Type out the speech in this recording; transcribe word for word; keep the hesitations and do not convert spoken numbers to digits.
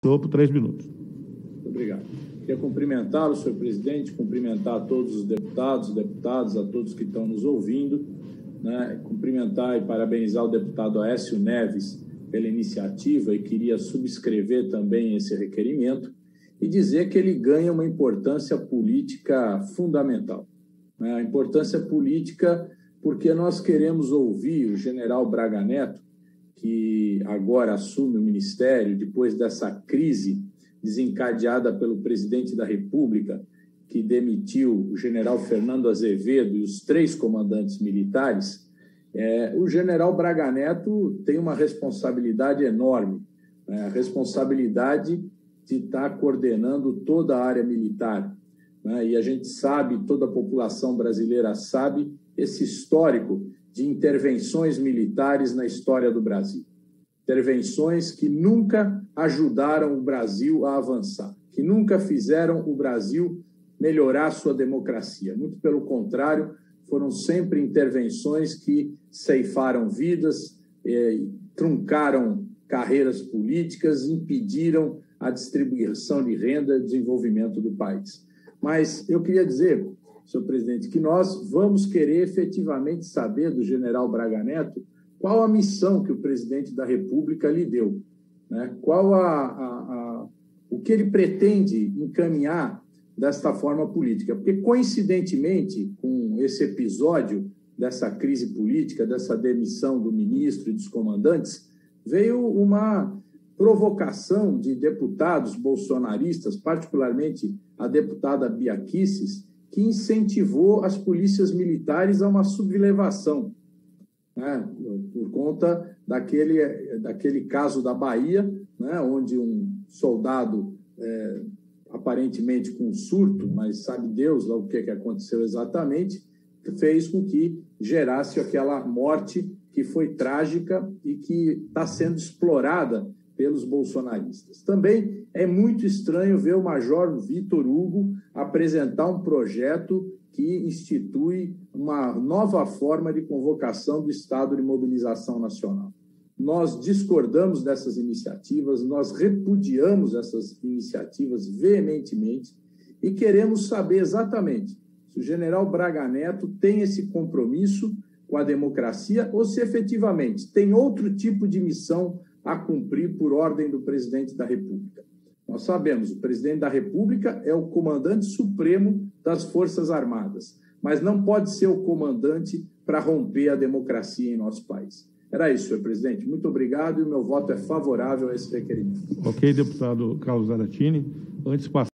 Senhor, por três minutos. Muito obrigado. Queria cumprimentá-lo, senhor presidente, cumprimentar a todos os deputados, deputadas, a todos que estão nos ouvindo, né? Cumprimentar e parabenizar o deputado Aécio Neves pela iniciativa e queria subscrever também esse requerimento e dizer que ele ganha uma importância política fundamental. Né? A importância política porque nós queremos ouvir o general Braga Neto, que agora assume o ministério depois dessa crise desencadeada pelo presidente da República, que demitiu o general Fernando Azevedo e os três comandantes militares. É, o general Braga Neto tem uma responsabilidade enorme, né? A responsabilidade de estar coordenando toda a área militar, né? E a gente sabe, toda a população brasileira sabe, esse histórico de intervenções militares na história do Brasil. Intervenções que nunca ajudaram o Brasil a avançar, que nunca fizeram o Brasil melhorar sua democracia. Muito pelo contrário, foram sempre intervenções que ceifaram vidas, eh, truncaram carreiras políticas, impediram a distribuição de renda e desenvolvimento do país. Mas eu queria dizer, senhor presidente, que nós vamos querer efetivamente saber do general Braga Neto qual a missão que o presidente da República lhe deu, né? Qual a, a, a, o que ele pretende encaminhar desta forma política. Porque, coincidentemente, com esse episódio dessa crise política, dessa demissão do ministro e dos comandantes, veio uma provocação de deputados bolsonaristas, particularmente a deputada Bia Kicis, que incentivou as polícias militares a uma sublevação, né, por conta daquele, daquele caso da Bahia, né, onde um soldado, é, aparentemente com surto, mas sabe Deus lá o que, que aconteceu exatamente, fez com que gerasse aquela morte que foi trágica e que está sendo explorada pelos bolsonaristas. Também é muito estranho ver o major Vitor Hugo apresentar um projeto que institui uma nova forma de convocação do estado de mobilização nacional. Nós discordamos dessas iniciativas, nós repudiamos essas iniciativas veementemente e queremos saber exatamente se o general Braga Neto tem esse compromisso com a democracia ou se efetivamente tem outro tipo de missão a cumprir por ordem do presidente da República. Nós sabemos, o presidente da República é o comandante supremo das Forças Armadas, mas não pode ser o comandante para romper a democracia em nosso país. Era isso, senhor presidente. Muito obrigado e o meu voto é favorável a esse requerimento. Ok, deputado Carlos Zaratini. Antes de passar